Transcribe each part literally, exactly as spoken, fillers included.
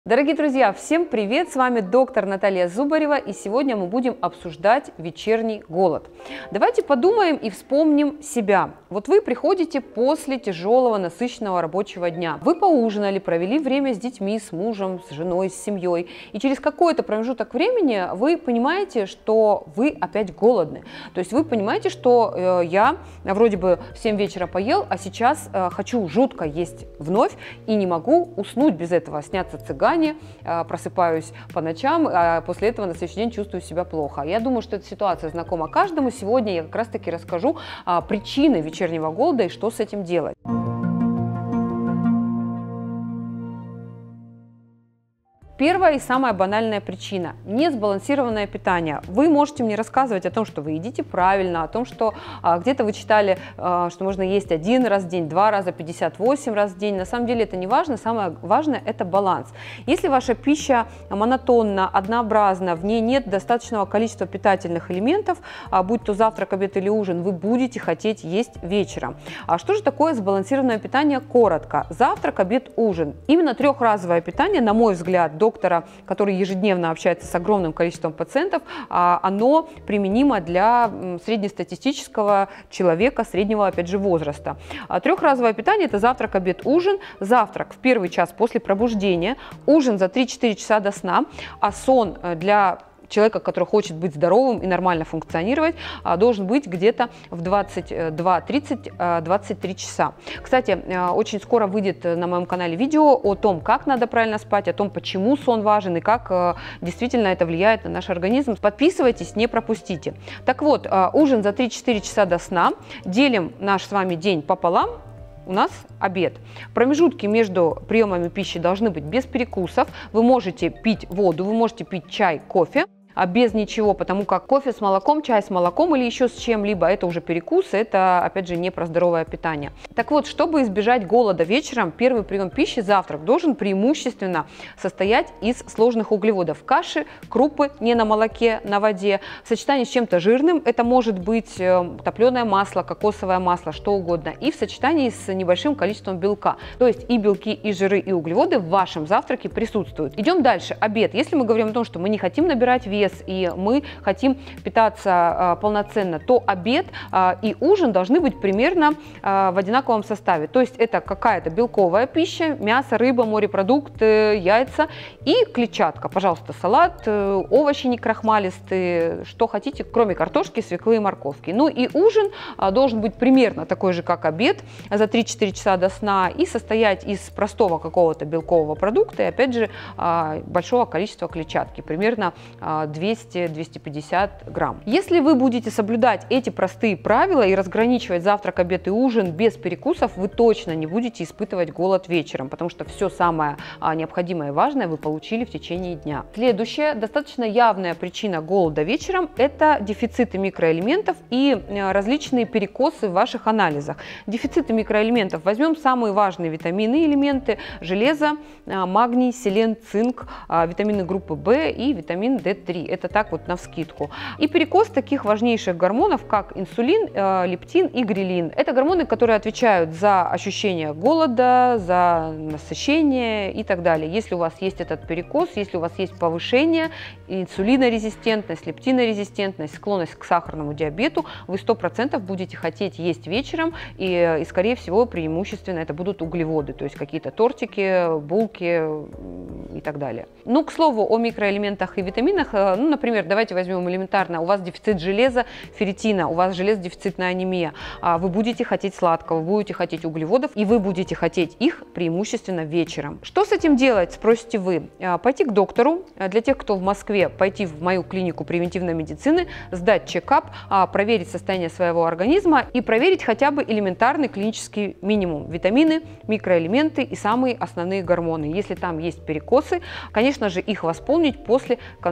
Дорогие друзья, всем привет! С вами доктор Наталья Зубарева, и сегодня мы будем обсуждать вечерний голод. Давайте подумаем и вспомним себя. Вот вы приходите после тяжелого, насыщенного рабочего дня. Вы поужинали, провели время с детьми, с мужем, с женой, с семьей. И через какой-то промежуток времени вы понимаете, что вы опять голодны. То есть вы понимаете, что э, я вроде бы в семь вечера поел, а сейчас э, хочу жутко есть вновь и не могу уснуть без этого. Снятся цыгане. Просыпаюсь по ночам, а после этого на следующий день чувствую себя плохо. Я думаю, что эта ситуация знакома каждому. Сегодня я как раз таки расскажу причины вечернего голода и что с этим делать. Первая и самая банальная причина – несбалансированное питание. Вы можете мне рассказывать о том, что вы едите правильно, о том, что а, где-то вы читали, а, что можно есть один раз в день, два раза, пятьдесят восемь раз в день. На самом деле это не важно, самое важное – это баланс. Если ваша пища монотонна, однообразна, в ней нет достаточного количества питательных элементов, а, будь то завтрак, обед или ужин, вы будете хотеть есть вечером. А что же такое сбалансированное питание? Коротко. Завтрак, обед, ужин. Именно трехразовое питание, на мой взгляд, до доктора, который ежедневно общается с огромным количеством пациентов, оно применимо для среднестатистического человека среднего, опять же, возраста. Трехразовое питание – это завтрак, обед, ужин. Завтрак в первый час после пробуждения, ужин за три-четыре часа до сна, а сон для человека, который хочет быть здоровым и нормально функционировать, должен быть где-то в двадцать два тридцать - двадцать три часа. Кстати, очень скоро выйдет на моем канале видео о том, как надо правильно спать, о том, почему сон важен и как действительно это влияет на наш организм. Подписывайтесь, не пропустите. Так вот, ужин за три-четыре часа до сна. Делим наш с вами день пополам. У нас обед. Промежутки между приемами пищи должны быть без перекусов. Вы можете пить воду, вы можете пить чай, кофе. А без ничего, потому как кофе с молоком, чай с молоком или еще с чем-либо, это уже перекус, это, опять же, не про здоровое питание. Так вот, чтобы избежать голода вечером, первый прием пищи, завтрак, должен преимущественно состоять из сложных углеводов. Каши, крупы, не на молоке, на воде. В сочетании с чем-то жирным, это может быть топленое масло, кокосовое масло, что угодно. И в сочетании с небольшим количеством белка. То есть и белки, и жиры, и углеводы в вашем завтраке присутствуют. Идем дальше. Обед. Если мы говорим о том, что мы не хотим набирать вес, и мы хотим питаться а, полноценно, то обед а, и ужин должны быть примерно а, в одинаковом составе. То есть это какая-то белковая пища, мясо, рыба, морепродукты, яйца и клетчатка. Пожалуйста, салат, овощи некрахмалистые, что хотите, кроме картошки, свеклы и морковки. Ну и ужин а, должен быть примерно такой же, как обед, за три-четыре часа до сна и состоять из простого какого-то белкового продукта и, опять же, а, большого количества клетчатки, примерно а, двести — двести пятьдесят грамм. Если вы будете соблюдать эти простые правила и разграничивать завтрак, обед и ужин без перекусов, вы точно не будете испытывать голод вечером, потому что все самое а, необходимое и важное вы получили в течение дня. Следующая, достаточно явная причина голода вечером – это дефициты микроэлементов и а, различные перекосы в ваших анализах. Дефициты микроэлементов. Возьмем самые важные витамины и элементы: железо, а, магний, селен, цинк, а, витамины группы В и витамин дэ три. Это так вот навскидку. И перекос таких важнейших гормонов, как инсулин, э, лептин и грелин. Это гормоны, которые отвечают за ощущение голода, за насыщение и так далее. Если у вас есть этот перекос, если у вас есть повышение, инсулинорезистентность, лептинорезистентность, склонность к сахарному диабету, вы сто процентов будете хотеть есть вечером, и, и скорее всего преимущественно это будут углеводы, то есть какие-то тортики, булки и так далее. Ну, к слову о микроэлементах и витаминах. Ну, например, давайте возьмем элементарно, у вас дефицит железа, ферритина, у вас железодефицитная анемия, вы будете хотеть сладкого, вы будете хотеть углеводов, и вы будете хотеть их преимущественно вечером. Что с этим делать, спросите вы? Пойти к доктору, для тех, кто в Москве, пойти в мою клинику превентивной медицины, сдать чекап, проверить состояние своего организма и проверить хотя бы элементарный клинический минимум: витамины, микроэлементы и самые основные гормоны. Если там есть перекосы, конечно же, их восполнить после консультации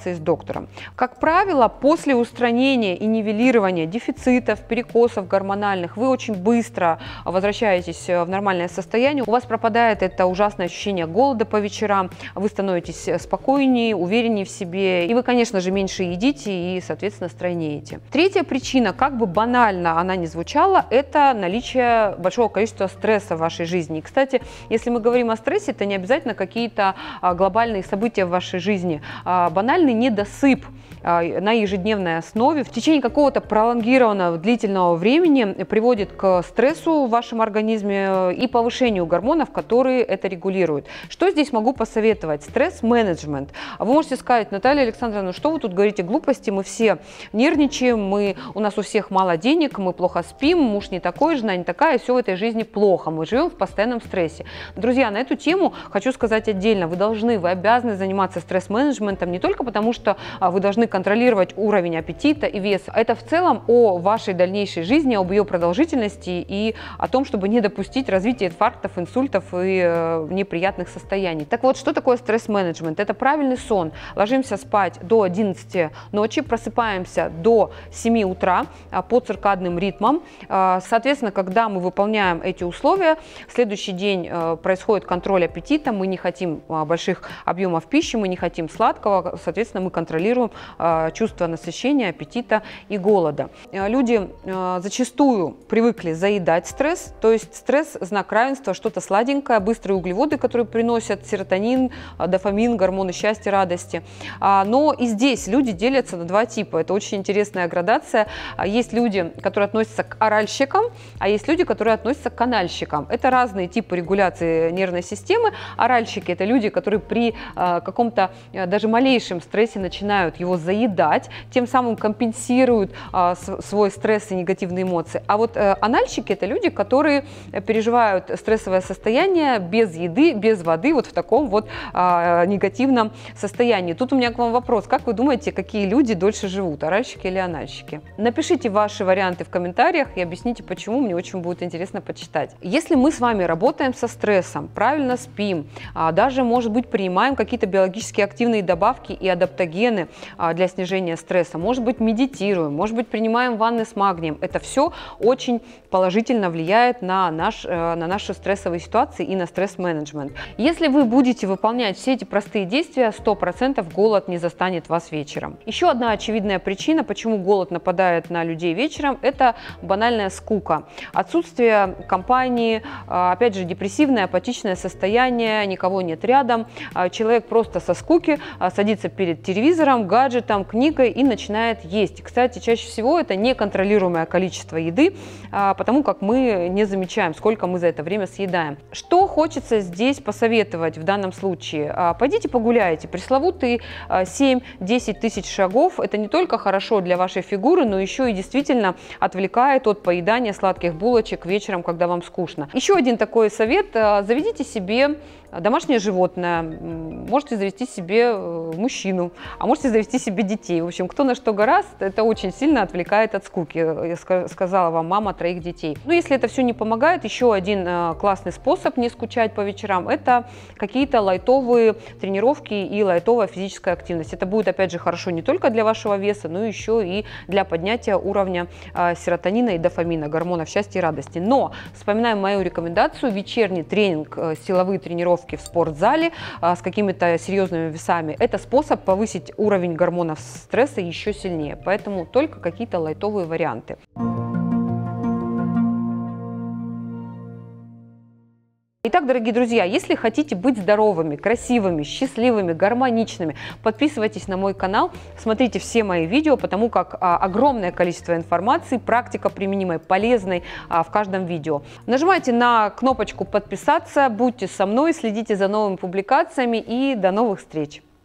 консультации с доктором. Как правило, после устранения и нивелирования дефицитов, перекосов гормональных, вы очень быстро возвращаетесь в нормальное состояние, у вас пропадает это ужасное ощущение голода по вечерам, вы становитесь спокойнее, увереннее в себе, и вы, конечно же, меньше едите и, соответственно, стройнеете. Третья причина, как бы банально она ни звучала, это наличие большого количества стресса в вашей жизни. И, кстати, если мы говорим о стрессе, это не обязательно какие-то глобальные события в вашей жизни. Банальный недосып на ежедневной основе в течение какого-то пролонгированного длительного времени приводит к стрессу в вашем организме и повышению гормонов, которые это регулируют. Что здесь могу посоветовать? Стресс-менеджмент. Вы можете сказать: Наталья Александровна, ну что вы тут говорите глупости, мы все нервничаем, мы, у нас у всех мало денег, мы плохо спим, муж не такой, жена не такая, и все в этой жизни плохо, мы живем в постоянном стрессе. Друзья, на эту тему хочу сказать отдельно. Вы должны, вы обязаны заниматься стресс-менеджментом не только потому, что вы должны контролировать уровень аппетита и веса. Это в целом о вашей дальнейшей жизни, об ее продолжительности и о том, чтобы не допустить развития инфарктов, инсультов и э, неприятных состояний. Так вот, что такое стресс-менеджмент? Это правильный сон. Ложимся спать до одиннадцати ночи, просыпаемся до семи утра э, по циркадным ритмам. Э, соответственно, когда мы выполняем эти условия, в следующий день э, происходит контроль аппетита, мы не хотим э, больших объемов пищи, мы не хотим сладкого, соответственно, мы контролируем э, чувство насыщения, аппетита и голода. Люди э, зачастую привыкли заедать стресс, то есть стресс – знак равенства, что-то сладенькое, быстрые углеводы, которые приносят серотонин, дофамин, гормоны счастья, радости. А, но и здесь люди делятся на два типа. Это очень интересная градация. Есть люди, которые относятся к оральщикам, а есть люди, которые относятся к анальщикам. Это разные типы регуляции нервной системы. Оральщики – это люди, которые при э, каком-то э, даже малейшем стрессе начинают его заедать, тем самым компенсируют а, свой стресс и негативные эмоции. А вот а, анальщики – это люди, которые переживают стрессовое состояние без еды, без воды, вот в таком вот а, негативном состоянии. Тут у меня к вам вопрос. Как вы думаете, какие люди дольше живут, оральщики или анальщики? Напишите ваши варианты в комментариях и объясните, почему, мне очень будет интересно почитать. Если мы с вами работаем со стрессом, правильно спим, а, даже, может быть, принимаем какие-то биологически активные добавки и адаптогены а, для снижения стресса, может быть, медитируем, может быть, принимаем ванны с магнием. Это все очень положительно влияет на, наш, на наши стрессовые ситуации и на стресс-менеджмент. Если вы будете выполнять все эти простые действия, сто процентов голод не застанет вас вечером. Еще одна очевидная причина, почему голод нападает на людей вечером, это банальная скука. Отсутствие компании, опять же, депрессивное, апатичное состояние, никого нет рядом. Человек просто со скуки садится перед телевизором, гаджетом, книгой и начинает есть. Кстати, чаще всего это неконтролируемое количество еды, потому как мы не замечаем, сколько мы за это время съедаем. Что хочется здесь посоветовать в данном случае? Пойдите погуляйте. Пресловутые семь-десять тысяч шагов – это не только хорошо для вашей фигуры, но еще и действительно отвлекает от поедания сладких булочек вечером, когда вам скучно. Еще один такой совет – заведите себе домашнее животное, можете завести себе мужчину, а можете завести себе детей. В общем, кто на что гораст, это очень сильно отвлекает от скуки, я сказала вам мама троих детей. Но если это все не помогает, еще один классный способ не скучать по вечерам – это какие-то лайтовые тренировки и лайтовая физическая активность. Это будет, опять же, хорошо не только для вашего веса, но еще и для поднятия уровня серотонина и дофамина, гормонов счастья и радости. Но вспоминаем мою рекомендацию: вечерний тренинг, силовые тренировки в спортзале а, с какими-то серьезными весами. Это способ повысить уровень гормонов стресса еще сильнее. Поэтому только какие-то лайтовые варианты. Итак, дорогие друзья, если хотите быть здоровыми, красивыми, счастливыми, гармоничными, подписывайтесь на мой канал, смотрите все мои видео, потому как а, огромное количество информации, практика применимой, полезной а, в каждом видео. Нажимайте на кнопочку подписаться, будьте со мной, следите за новыми публикациями и до новых встреч!